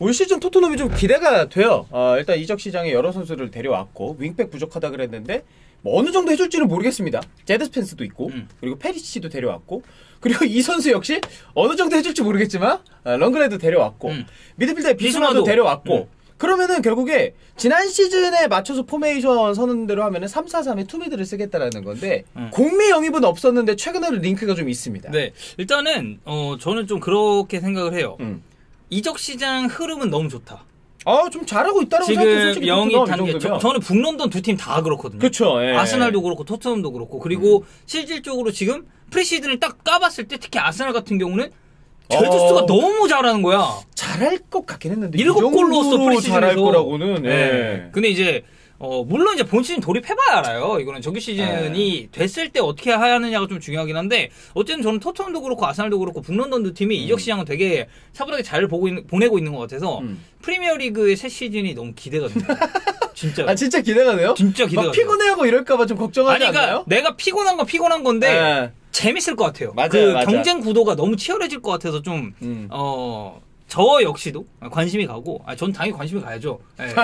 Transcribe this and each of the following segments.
올 시즌 토트넘이 좀 기대가 돼요. 일단 이적 시장에 여러 선수를 데려왔고 윙백 부족하다 그랬는데 뭐 어느 정도 해줄지는 모르겠습니다. 제드 스펜스도 있고 그리고 페리시치도 데려왔고 그리고 이 선수 역시 어느 정도 해줄지 모르겠지만 런그레도 데려왔고 미드필더에 비스마도 데려왔고 그러면은 결국에 지난 시즌에 맞춰서 포메이션 서는 대로 하면은 3-4-3에 투미드를 쓰겠다라는 건데 공미 영입은 없었는데 최근에는 링크가 좀 있습니다. 네, 일단은 저는 좀 그렇게 생각을 해요. 이적 시장 흐름은 너무 좋다. 좀 잘하고 있다라고 생각해요. 지금 영입 단계. 저는 북런던 두 팀 다 그렇거든요. 그렇죠. 예. 아스날도 그렇고 토트넘도 그렇고 그리고 실질적으로 지금 프리시즌을 딱 까봤을 때 특히 아스날 같은 경우는 제주스가 너무 잘하는 거야. 잘할 것 같긴 했는데 7골 넣었어 프리시즌에서. 잘할 거라고는. 예. 근데 이제 물론 이제 본 시즌 돌입해봐야 알아요. 이거는 정규 시즌이 됐을 때 어떻게 하느냐가 좀 중요하긴 한데 어쨌든 저는 토트넘도 그렇고 아스날도 그렇고 북런던 두 팀이 이적 시장은 되게 차분하게 잘 보내고 있는 것 같아서 프리미어리그의 새 시즌이 너무 기대가 됩니다. 진짜. 진짜 기대가 돼요? 진짜 기대가 돼요. 피곤해하고 이럴까봐 좀 걱정하지 그러니까 않나요? 내가 피곤한 건 피곤한 건데 재밌을 것 같아요. 맞아요. 경쟁 구도가 너무 치열해질 것 같아서 좀 저 역시도 관심이 가고, 전 당연히 관심이 가야죠.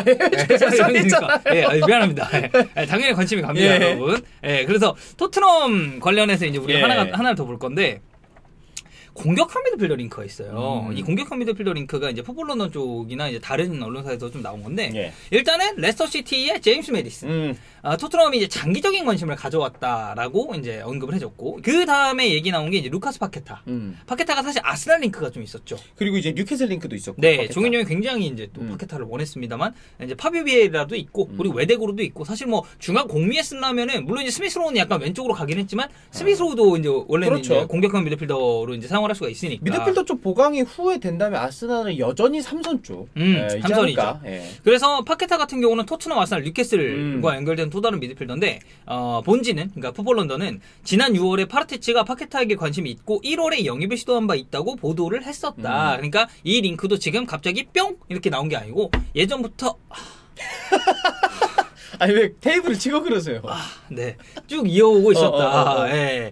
미안합니다. 당연히 관심이 갑니다, 여러분. 그래서 토트넘 관련해서 이제 우리가 하나를 더 볼 건데, 공격형 미드필더 링크가 있어요. 이 공격형 미드필더 링크가 이제 풋볼 런던 쪽이나 이제 다른 언론사에서 좀 나온 건데, 일단은 레스터 시티의 제임스 메디슨. 토트넘이 이제 장기적인 관심을 가져왔다라고 이제 언급을 해줬고, 그 다음에 얘기 나온 게 이제 루카스 파케타. 파케타가 사실 아스날 링크가 좀 있었죠. 그리고 이제 뉴캐슬 링크도 있었고. 네, 종현 형이 굉장히 이제 또 파케타를 원했습니다만, 이제 파비오 비에이라도 있고, 그리고 외대고로도 있고, 사실 뭐 중앙 공미에 쓰려면은, 물론 이제 스미스로우는 약간 왼쪽으로 가긴 했지만, 스미스로우도 이제 원래는 그렇죠. 이제 공격형 미드필더로 이제 사용을 할 수가 있으니까. 미드필더 쪽 보강이 후에 된다면 아스날은 여전히 3선 쪽. 3선이죠. 그래서 파케타 같은 경우는 토트넘, 아스날, 뉴캐슬과 연결된 또 다른 미드필더인데, 본지는, 그러니까 풋볼 런던은 지난 6월에 파르티치가 파케타에게 관심이 있고 1월에 영입을 시도한 바 있다고 보도를 했었다. 그러니까 이 링크도 지금 갑자기 뿅 이렇게 나온 게 아니고 예전부터 아니 왜 테이블을 치고 그러세요? 네. 쭉 이어오고 있었다.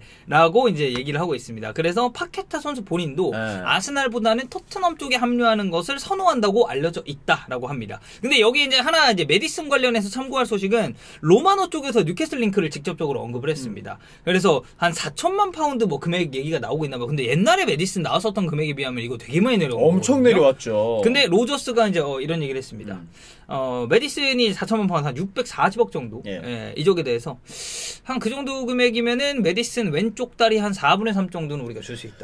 라고 이제 얘기를 하고 있습니다. 그래서 파케타 선수 본인도 아스날보다는 토트넘 쪽에 합류하는 것을 선호한다고 알려져 있다라고 합니다. 근데 여기 이제 하나 이제 메디슨 관련해서 참고할 소식은 로마노 쪽에서 뉴캐슬 링크를 직접적으로 언급을 했습니다. 그래서 한 4천만 파운드 뭐 금액 얘기가 나오고 있나 봐. 근데 옛날에 메디슨 나왔었던 금액에 비하면 이거 되게 많이 내려왔거든요. 엄청 내려왔죠. 근데 로저스가 이제 이런 얘기를 했습니다. 메디슨이 4천만 파운드 한 640억 정도 이적에 대해서 한 그 정도 금액이면은 메디슨 왼쪽 다리 한 4분의 3 정도는 우리가 줄 수 있다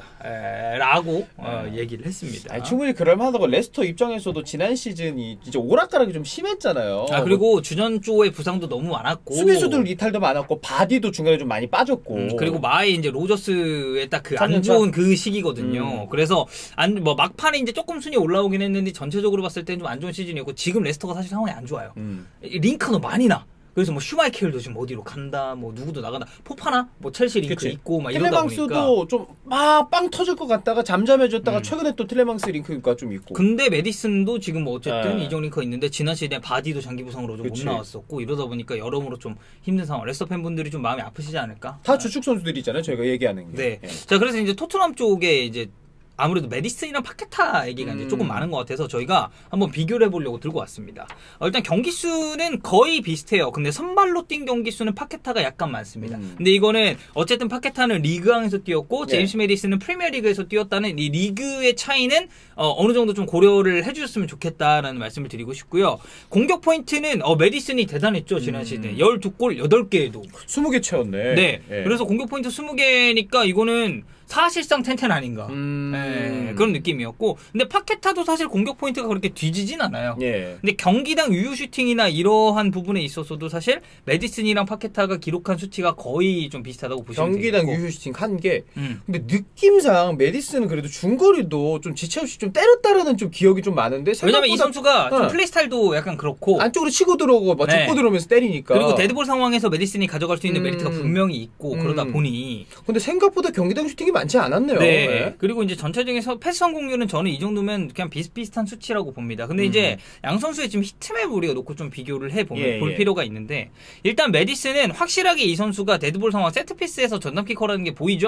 라고 얘기를 했습니다. 충분히 그럴만하다고. 레스터 입장에서도 지난 시즌이 진짜 오락가락이 좀 심했잖아요. 그리고 주전조의 부상도 너무 많았고 수비수들 이탈도 많았고 바디도 중간에 좀 많이 빠졌고 그리고 마의 이제 로저스의 딱 그 안 좋은 그 시기거든요. 그래서 뭐 막판에 이제 조금 순위 올라오긴 했는데 전체적으로 봤을 때는 좀 안 좋은 시즌이었고 지금 레스터가 사실 상황이 안 좋아요. 링크가 너무 많이 나. 그래서 뭐 슈마이켈도 지금 어디로 간다, 뭐 누구도 나간다, 포파나, 뭐 첼시 링크 있고 막 이러다 보니까 틸레망스도 좀 막 빵 터질 것 같다가 잠잠해졌다가 최근에 또 틸레망스 링크가 좀 있고. 근데 메디슨도 지금 뭐 어쨌든 이적 링크가 있는데 지난 시즌에 바디도 장기 부상으로 좀 못 나왔었고 이러다 보니까 여러모로 좀 힘든 상황. 레스터 팬분들이 좀 마음이 아프시지 않을까? 다 주축 선수들이잖아요, 저희가 얘기하는 게. 자, 그래서 이제 토트넘 쪽에 이제 아무래도 메디슨이랑 파케타 얘기가 이제 조금 많은 것 같아서 저희가 한번 비교를 해보려고 들고 왔습니다. 일단 경기 수는 거의 비슷해요. 근데 선발로 뛴 경기 수는 파케타가 약간 많습니다. 근데 이거는 어쨌든 파케타는 리그왕에서 뛰었고 제임스 메디슨은 프리미어리그에서 뛰었다는 이 리그의 차이는 어느 정도 좀 고려를 해주셨으면 좋겠다라는 말씀을 드리고 싶고요. 공격 포인트는 메디슨이 대단했죠. 지난 시즌 12골 8개에도 20개 채웠네. 네. 그래서 공격 포인트 20개니까 이거는 사실상 텐텐 아닌가 그런 느낌이었고 근데 파케타도 사실 공격 포인트가 그렇게 뒤지진 않아요. 근데 경기당 유효 슈팅이나 이러한 부분에 있어서도 사실 메디슨이랑 파케타가 기록한 수치가 거의 좀 비슷하다고 보시면 되겠고 경기당 유효 슈팅 1개. 근데 느낌상 메디슨은 그래도 중거리도 좀 지체 없이 좀 때렸다라는 좀 기억이 좀 많은데 왜냐면 이 선수가 좀 플레이 스타일도 약간 그렇고 안쪽으로 치고 들어오고 막 짚고 들어오면서 때리니까 그리고 데드볼 상황에서 메디슨이 가져갈 수 있는 메리트가 분명히 있고 그러다 보니 근데 생각보다 경기당 슈팅이 많지 않았네요. 그리고 이제 전체적인 패스 성공률은 저는 이 정도면 그냥 비슷비슷한 수치라고 봅니다. 근데 이제 양 선수의 지금 히트맵을 우리가 놓고 좀 비교를 해보면 볼 필요가 있는데 일단 메디슨은 확실하게 이 선수가 데드볼 상황 세트피스에서 전담키커라는 게 보이죠?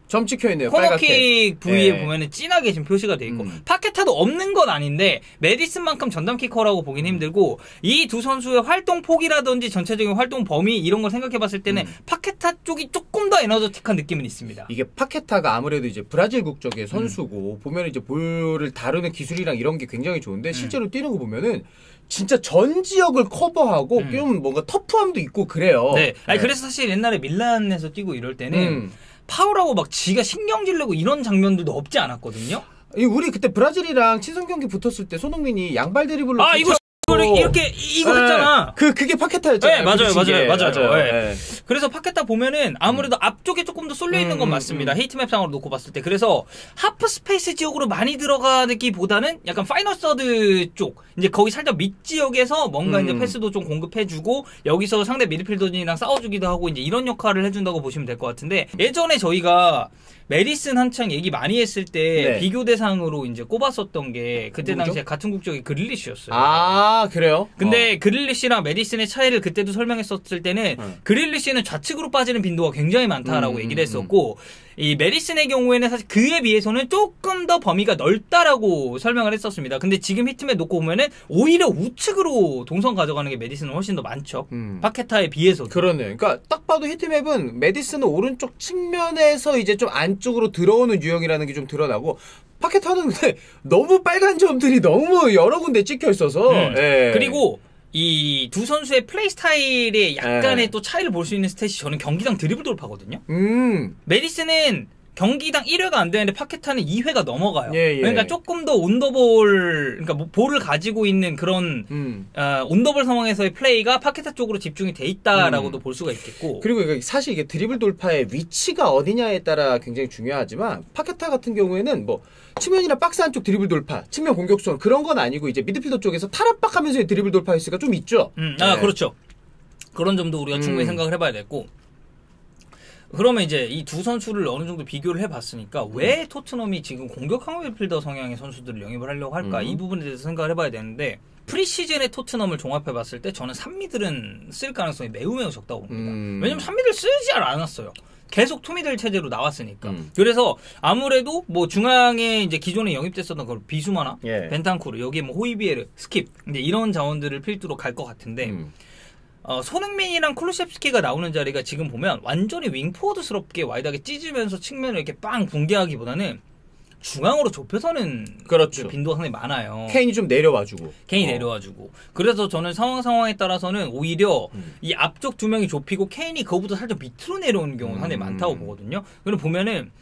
점 찍혀있네요. 코너킥 부위에 네. 보면은 진하게 지금 표시가 돼 있고 파케타도 없는 건 아닌데 메디슨만큼 전담 키커라고 보긴 힘들고 이 두 선수의 활동 폭이라든지 전체적인 활동 범위 이런 걸 생각해봤을 때는 파케타 쪽이 조금 더 에너제틱한 느낌은 있습니다. 이게 파케타가 아무래도 이제 브라질 국적의 선수고 보면 이제 볼을 다루는 기술이랑 이런 게 굉장히 좋은데 실제로 뛰는 거 보면은 진짜 전 지역을 커버하고 좀 뭔가 터프함도 있고 그래요. 네. 아니, 그래서 사실 옛날에 밀란에서 뛰고 이럴 때는 파울하고 막 지가 신경질 내고 이런 장면들도 없지 않았거든요. 우리 그때 브라질이랑 친선 경기 붙었을 때 손흥민이 양발 드리블로 이거 이렇게 이거 했잖아. 그게 파케타였잖아요. 네, 맞아요. 네. 네. 그래서 파케타 보면은 아무래도 앞쪽에 조금 더 쏠려 있는 건 맞습니다. 히트맵상으로 놓고 봤을 때. 그래서 하프 스페이스 지역으로 많이 들어가기보다는 약간 파이널 서드 쪽, 이제 거기 살짝 밑 지역에서 뭔가 이제 패스도 좀 공급해주고 여기서 상대 미드필더진이랑 싸워주기도 하고 이제 이런 역할을 해준다고 보시면 될 것 같은데 예전에 저희가 메디슨 한창 얘기 많이 했을 때 비교 대상으로 이제 꼽았었던 게 그때 당시에 같은 국적의 그릴리시였어요. 아, 그래요? 근데 그릴리시랑 메디슨의 차이를 그때도 설명했었을 때는 그릴리시는 좌측으로 빠지는 빈도가 굉장히 많다라고 얘기를 했었고 이 메디슨의 경우에는 사실 그에 비해서는 조금 더 범위가 넓다라고 설명을 했었습니다. 근데 지금 히트맵 놓고 보면은 오히려 우측으로 동선 가져가는 게 메디슨은 훨씬 더 많죠. 파케타에 비해서도. 그러네. 그러니까 딱 봐도 히트맵은 메디슨은 오른쪽 측면에서 이제 좀 안쪽으로 들어오는 유형이라는 게 좀 드러나고 파케타는 근데 너무 빨간 점들이 너무 여러 군데 찍혀 있어서 예. 그리고 이 두 선수의 플레이 스타일에 약간의 또 차이를 볼 수 있는 스탯이 저는 경기당 드리블 돌파거든요. 메디슨은 경기당 1회가 안 되는데 파케타는 2회가 넘어가요. 그러니까 조금 더 온더볼, 그러니까 볼을 가지고 있는 그런 온더볼 상황에서의 플레이가 파케타 쪽으로 집중이 돼 있다라고도 볼 수가 있겠고. 그리고 사실 이게 드리블 돌파의 위치가 어디냐에 따라 굉장히 중요하지만 파케타 같은 경우에는 뭐 측면이나 박스 안쪽 드리블 돌파, 측면 공격선 그런 건 아니고 이제 미드필더 쪽에서 탈압박하면서의 드리블 돌파 횟수가 좀 있죠. 그렇죠. 그런 점도 우리가 충분히 생각을 해봐야 되고. 그러면 이제 이 두 선수를 어느 정도 비교를 해봤으니까 왜 토트넘이 지금 공격형 미드필더 성향의 선수들을 영입을 하려고 할까 이 부분에 대해서 생각을 해봐야 되는데 프리시즌의 토트넘을 종합해봤을 때 저는 3미들은 쓸 가능성이 매우 적다고 봅니다. 왜냐면 3미들 쓰지 않았어요. 계속 투미들 체제로 나왔으니까. 그래서 아무래도 뭐 중앙에 이제 기존에 영입됐었던 그 비수마나 벤탄쿠르 여기에 뭐 호이비에르, 스킵 이제 이런 자원들을 필두로 갈 것 같은데 손흥민이랑 쿨루셉스키가 나오는 자리가 지금 보면 완전히 윙포워드스럽게 와이드하게 찢으면서 측면을 이렇게 빵 붕괴하기보다는 중앙으로 좁혀서는 그렇죠. 빈도가 상당히 많아요. 케인이 좀 내려와주고. 내려와주고. 그래서 저는 상황에 따라서는 오히려 이 앞쪽 두 명이 좁히고 케인이 그거보다 살짝 밑으로 내려오는 경우가 상당히 많다고 보거든요. 그럼 보면은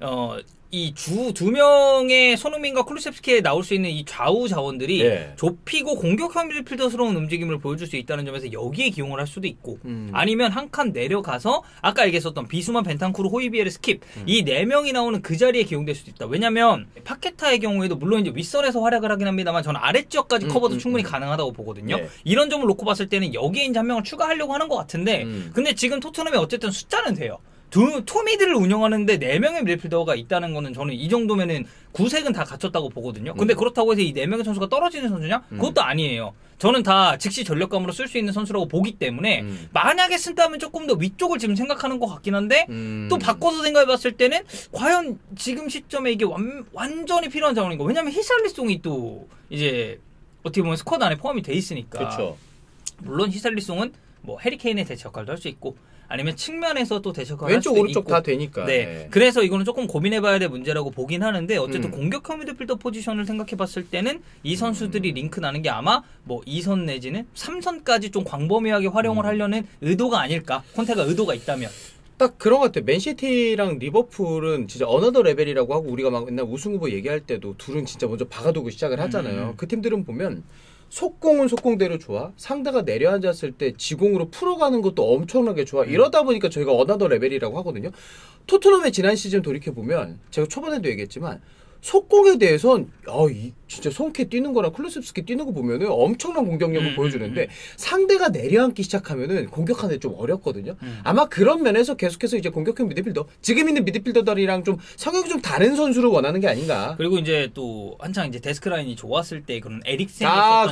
이 두 명의 손흥민과 쿨루셉스키에 나올 수 있는 이 좌우 자원들이 좁히고 공격형 미드필더스러운 움직임을 보여줄 수 있다는 점에서 여기에 기용을 할 수도 있고 아니면 한 칸 내려가서 아까 얘기했었던 비수만, 벤탄쿠르, 호이비에르, 스킵 이 4명이 나오는 그 자리에 기용될 수도 있다. 왜냐면 파케타의 경우에도 물론 이제 윗선에서 활약을 하긴 합니다만 저는 아래지역까지 커버도 충분히 가능하다고 보거든요. 이런 점을 놓고 봤을 때는 여기에 이제 한 명을 추가하려고 하는 것 같은데 근데 지금 토트넘이 어쨌든 숫자는 돼요. 투미드를 운영하는데 4명의 미드필더가 있다는 거는 저는 이 정도면은 구색은 다 갖췄다고 보거든요. 근데 그렇다고 해서 이 4명의 선수가 떨어지는 선수냐? 그것도 아니에요. 저는 다 즉시 전력감으로 쓸 수 있는 선수라고 보기 때문에 만약에 쓴다면 조금 더 위쪽을 지금 생각하는 것 같긴 한데 또 바꿔서 생각해봤을 때는 과연 지금 시점에 이게 완전히 필요한 자원인가? 왜냐면 히샬리송이 또 이제 어떻게 보면 스쿼드 안에 포함이 돼 있으니까. 그쵸. 물론 히샬리송은 뭐 해리케인의 대체 역할도 할 수 있고 아니면 측면에서 또 대처가 할 수도 왼쪽 오른쪽 있고. 다 되니까. 네. 그래서 이거는 조금 고민해봐야 될 문제라고 보긴 하는데 어쨌든 공격형 미드필더 포지션을 생각해봤을 때는 이 선수들이 링크 나는 게 아마 뭐 2선 내지는 3선까지 좀 광범위하게 활용을 하려는 의도가 아닐까. 콘테가 의도가 있다면. 딱 그런 것 같아. 맨시티랑 리버풀은 진짜 어너더 레벨이라고 하고 우리가 막 맨날 우승 후보 얘기할 때도 둘은 진짜 먼저 박아두고 시작을 하잖아요. 그 팀들은 보면 속공은 속공대로 좋아. 상대가 내려앉았을 때 지공으로 풀어가는 것도 엄청나게 좋아. 이러다 보니까 저희가 어나더 레벨이라고 하거든요. 토트넘의 지난 시즌 돌이켜보면 제가 초반에도 얘기했지만 속공에 대해선 진짜 손케 뛰는 거랑 클루셉스키 뛰는 거 보면은 엄청난 공격력을 보여주는데 상대가 내려앉기 시작하면은 공격하는데 좀 어렵거든요. 아마 그런 면에서 계속해서 이제 공격형 미드필더 지금 있는 미드필더들이랑 좀 성격이 좀 다른 선수를 원하는 게 아닌가. 그리고 이제 또 한창 이제 데스크 라인이 좋았을 때 그런 에릭센이 있었던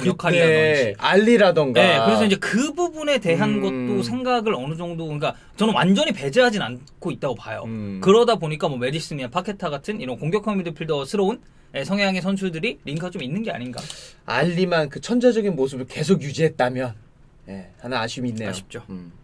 역할이라든지 알리라던가. 네, 그래서 이제 그 부분에 대한 것도 생각을 어느 정도 그러니까 저는 완전히 배제하진 않고 있다고 봐요. 그러다 보니까 뭐 메디슨이나 파케타 같은 이런 공격형 미드필더스러운 성향의 선수들이 링크가 좀 있는 게 아닌가. 알리만 그 천재적인 모습을 계속 유지했다면 하나 아쉬움이 있네요. 아쉽죠.